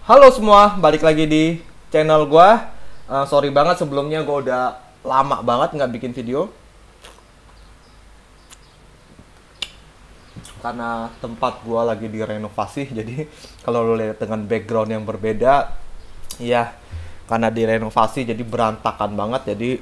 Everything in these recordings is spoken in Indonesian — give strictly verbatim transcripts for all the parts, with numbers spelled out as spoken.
Halo semua, balik lagi di channel gua. Uh, sorry banget sebelumnya gua udah lama banget nggak bikin video karena tempat gua lagi direnovasi. Jadi kalau lo lihat dengan background yang berbeda, ya karena direnovasi jadi berantakan banget. Jadi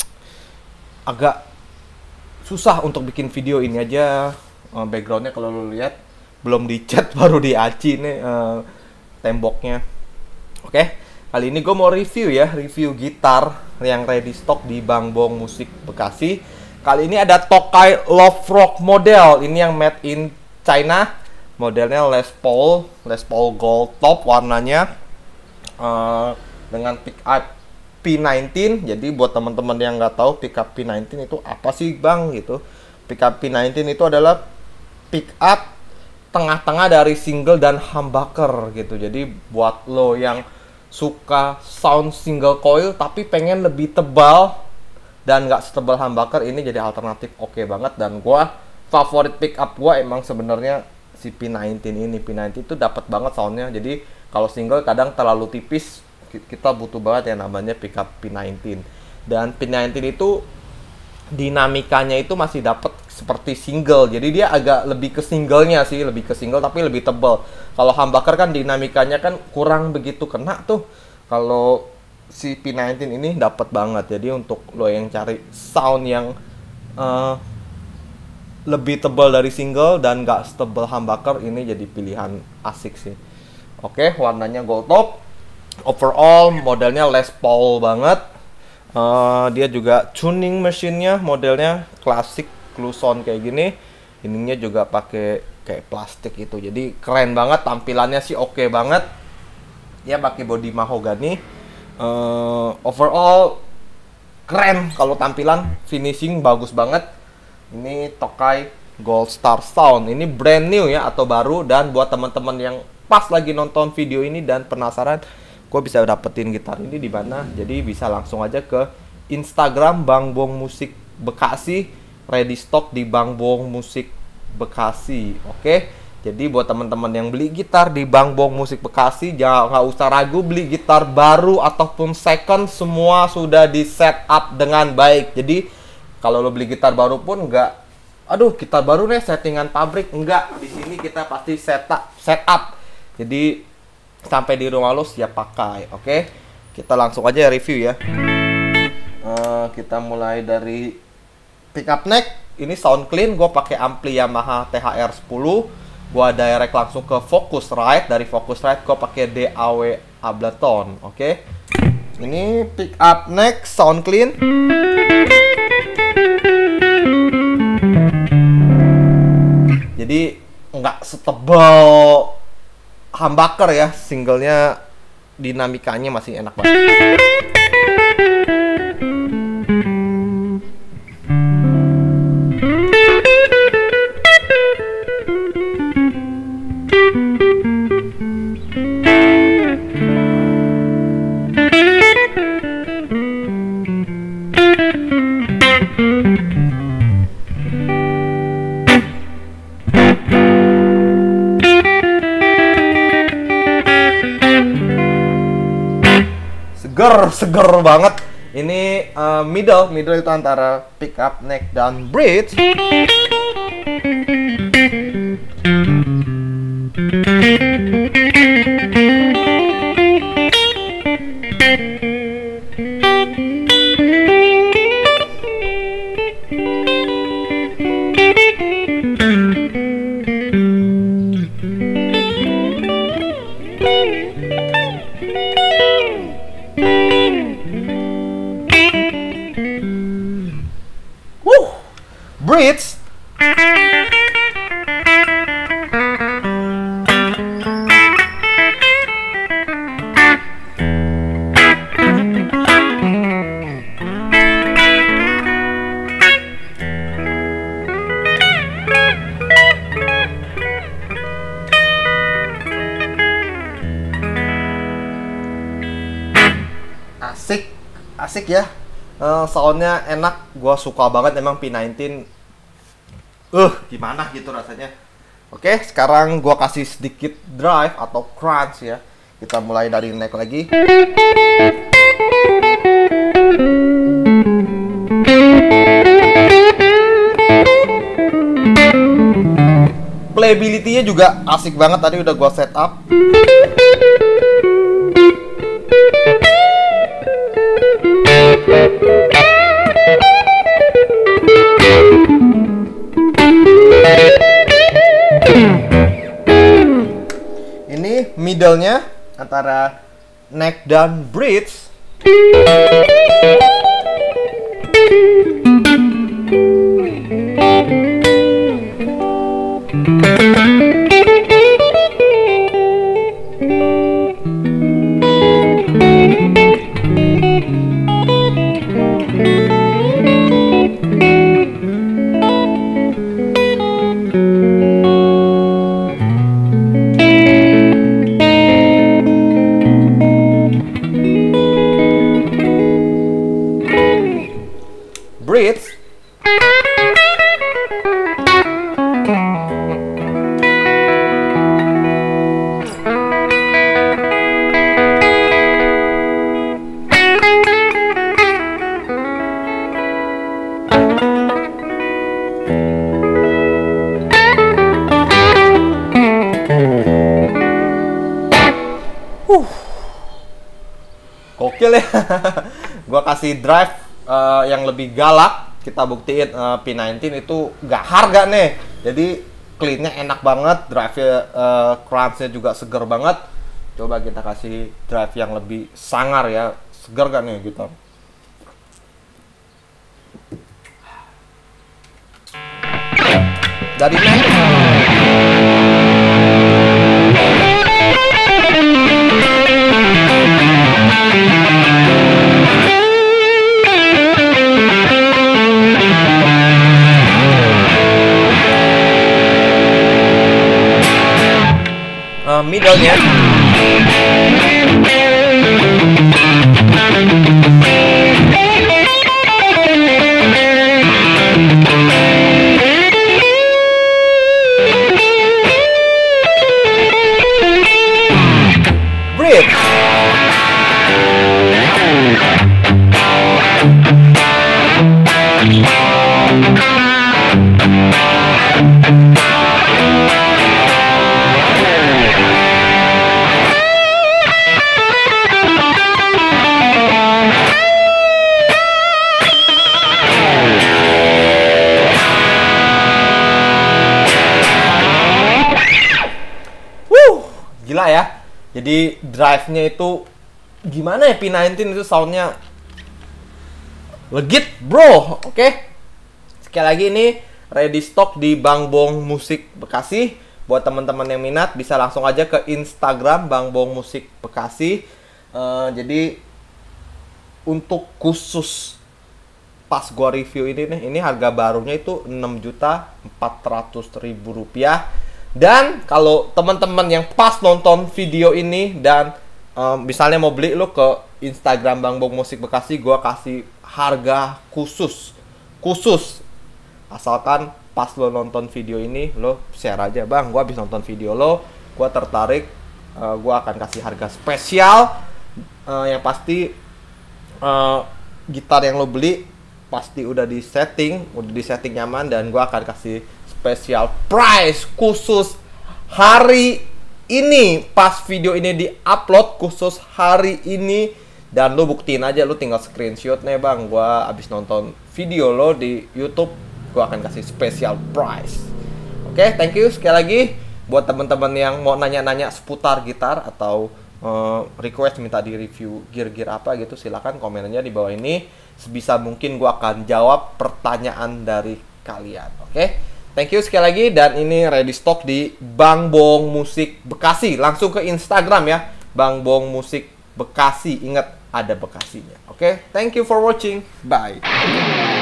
agak susah untuk bikin video ini aja. Uh, backgroundnya kalau lo lihat belum dicat baru diaci nih. Uh, temboknya. Oke, kali ini gue mau review ya, review gitar yang ready stock di Bang Bong Musik Bekasi. Kali ini ada Tokai Love Rock model, ini yang made in China, modelnya Les Paul, Les Paul Gold Top warnanya, uh, dengan pickup P sembilan belas. Jadi buat teman-teman yang nggak tahu pickup P sembilan belas itu apa sih Bang gitu, pickup P sembilan belas itu adalah pickup tengah-tengah dari single dan humbucker gitu. Jadi buat lo yang suka sound single coil tapi pengen lebih tebal dan nggak setebal humbucker, ini jadi alternatif oke okay banget. Dan gua favorit pickup gua emang sebenarnya si P sembilan belas ini. P sembilan belas itu dapat banget soundnya. Jadi kalau single kadang terlalu tipis, kita butuh banget yang namanya pickup P sembilan belas. Dan P sembilan belas itu dinamikanya itu masih dapat seperti single, jadi dia agak lebih ke singlenya sih, lebih ke single tapi lebih tebal. Kalau humbucker kan dinamikanya kan kurang begitu kena tuh. Kalau si P sembilan belas ini dapat banget. Jadi untuk lo yang cari sound yang uh, lebih tebal dari single dan gak setebal humbucker, ini jadi pilihan asik sih. Oke, warnanya gold top. Overall modelnya Les Paul banget. Uh, dia juga tuning mesinnya modelnya klasik Kluson kayak gini, ininya juga pakai kayak plastik itu, jadi keren banget. Tampilannya sih oke okay banget ya, pakai body mahogani. Uh, overall keren kalau tampilan, finishing bagus banget. Ini Tokai Gold Star Sound, ini brand new ya atau baru. Dan buat teman-teman yang pas lagi nonton video ini dan penasaran gue bisa dapetin gitar ini di mana, jadi bisa langsung aja ke Instagram Bang Bong Musik Bekasi, ready stock di Bang Bong Musik Bekasi. Oke, jadi buat teman-teman yang beli gitar di Bang Bong Musik Bekasi, jangan nggak usah ragu beli gitar baru ataupun second, semua sudah di setup dengan baik. Jadi kalau lo beli gitar baru pun nggak, aduh gitar baru nih settingan pabrik, enggak, di sini kita pasti setup setup. Jadi sampai di rumah lo siap pakai. Oke, kita langsung aja review ya. Uh, kita mulai dari pickup neck. Ini sound clean, gue pakai ampli Yamaha T H R sepuluh. Gue direct langsung ke Focusrite. Dari Focusrite gue pakai D A W Ableton. Oke, ini pickup neck sound clean. Jadi nggak setebal humbucker ya, singlenya dinamikanya masih enak banget. Seger, seger banget. Ini uh, middle, middle itu antara pickup neck dan bridge. Bridge. Asik, asik ya. Uh, soundnya enak, gua suka banget emang P sembilan belas. Uh, gimana gitu rasanya. Oke, sekarang gua kasih sedikit drive atau crunch ya. Kita mulai dari neck lagi. Playability-nya juga asik banget, tadi udah gua set up. Ini middle-nya antara neck dan bridge. Bridge. Uh. Gokil ya. Gua kasih drive uh, yang lebih galak. Kita buktiin uh, P sembilan belas itu gak harga nih. Jadi cleannya enak banget, drive-nya uh, crunch-nya juga seger banget. Coba kita kasih drive yang lebih sangar ya. Seger gak nih gitu. Dari neck. Uh, middle-nya. Bridge. Gila ya. Jadi drive-nya itu gimana ya, P sembilan belas itu soundnya legit bro. Oke okay? Sekali lagi ini ready stock di Bang Bong Musik Bekasi. Buat teman-teman yang minat bisa langsung aja ke Instagram Bang Bong Musik Bekasi. uh, Jadi untuk khusus pas gua review ini nih, ini harga barunya itu enam juta empat ratus ribu rupiah. Dan kalau teman-teman yang pas nonton video ini dan um, misalnya mau beli, lo ke Instagram Bang Bong Musik Bekasi, gua kasih harga khusus. Khusus. Asalkan pas lo nonton video ini, lo share aja, Bang, gua habis nonton video lo, gua tertarik, uh, gua akan kasih harga spesial. Uh, yang pasti uh, gitar yang lo beli pasti udah di setting, udah di setting nyaman, dan gua akan kasih special price khusus hari ini. Pas video ini di-upload khusus hari ini. Dan lo buktiin aja, lo tinggal screenshot nih, Bang, gua abis nonton video lo di YouTube, gua akan kasih special price. Oke, okay, thank you sekali lagi. Buat teman-teman yang mau nanya-nanya seputar gitar atau uh, request minta di review gear-gear apa gitu, silakan komennya di bawah ini. Sebisa mungkin gua akan jawab pertanyaan dari kalian. Oke, okay? Thank you sekali lagi. Dan ini ready stock di Bang Bong Musik Bekasi. Langsung ke Instagram ya, Bang Bong Musik Bekasi. Ingat ada Bekasinya. Oke, okay? Thank you for watching. Bye.